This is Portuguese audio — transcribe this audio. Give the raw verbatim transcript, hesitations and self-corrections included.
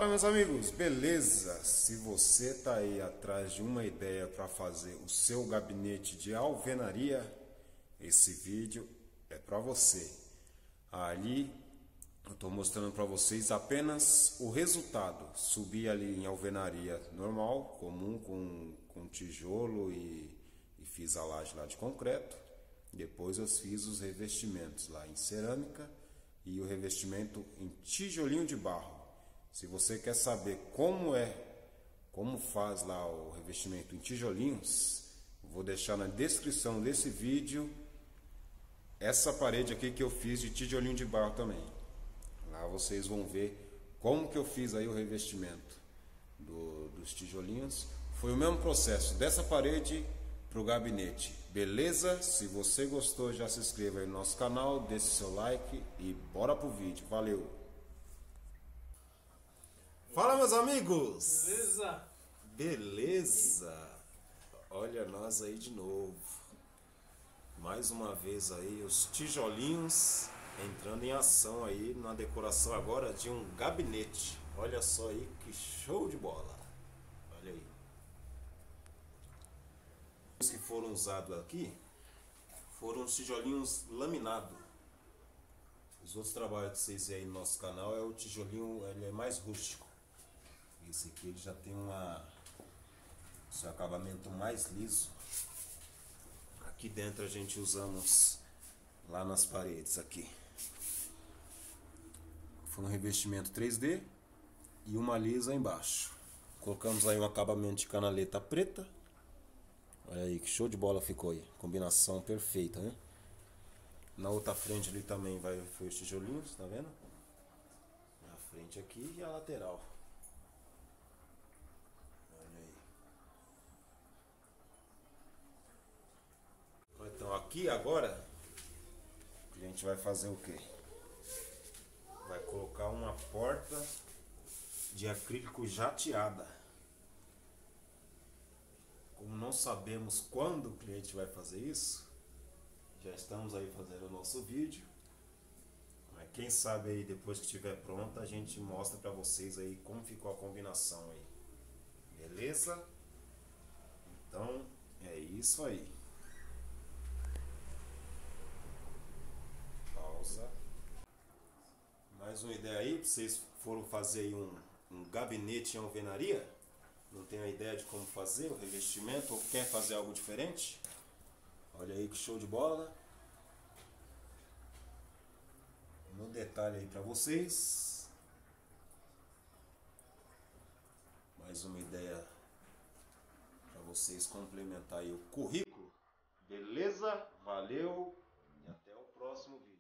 Fala, meus amigos, beleza? Se você está aí atrás de uma ideia para fazer o seu gabinete de alvenaria, esse vídeo é para você. Ali eu estou mostrando para vocês apenas o resultado. Subi ali em alvenaria normal, comum, com, com tijolo e, e fiz a laje lá de concreto. Depois eu fiz os revestimentos lá em cerâmica e o revestimento em tijolinho de barro. Se você quer saber como é, como faz lá o revestimento em tijolinhos, vou deixar na descrição desse vídeo essa parede aqui que eu fiz de tijolinho de barro também. Lá vocês vão ver como que eu fiz aí o revestimento do, dos tijolinhos. Foi o mesmo processo dessa parede para o gabinete. Beleza? Se você gostou, já se inscreva aí no nosso canal, deixe seu like e bora pro vídeo. Valeu! Fala, meus amigos! Beleza? Beleza! Olha nós aí de novo. Mais uma vez aí os tijolinhos entrando em ação aí na decoração agora de um gabinete. Olha só aí que show de bola. Olha aí. Os que foram usados aqui foram os tijolinhos laminados. Os outros trabalhos que vocês veem aí no nosso canal é o tijolinho, ele é mais rústico. Esse aqui ele já tem uma seu acabamento mais liso. Aqui dentro a gente usamos lá nas paredes aqui. Foi um revestimento três D e uma lisa embaixo. Colocamos aí um acabamento de canaleta preta. Olha aí que show de bola ficou aí. Combinação perfeita, né? Na outra frente ali também vai, foi os tijolinhos, tá vendo? Na frente aqui e a lateral. Então aqui agora a gente vai fazer o que? Vai colocar uma porta de acrílico jateada. Como não sabemos quando o cliente vai fazer isso, já estamos aí fazendo o nosso vídeo. Mas quem sabe aí depois que estiver pronta a gente mostra para vocês aí como ficou a combinação aí. Beleza? Então é isso aí. Mais uma ideia aí, vocês foram fazer aí um, um gabinete em alvenaria? Não tem a ideia de como fazer o revestimento ou quer fazer algo diferente? Olha aí que show de bola. No detalhe aí para vocês. Mais uma ideia para vocês complementar aí o currículo. Beleza? Valeu e até o próximo vídeo.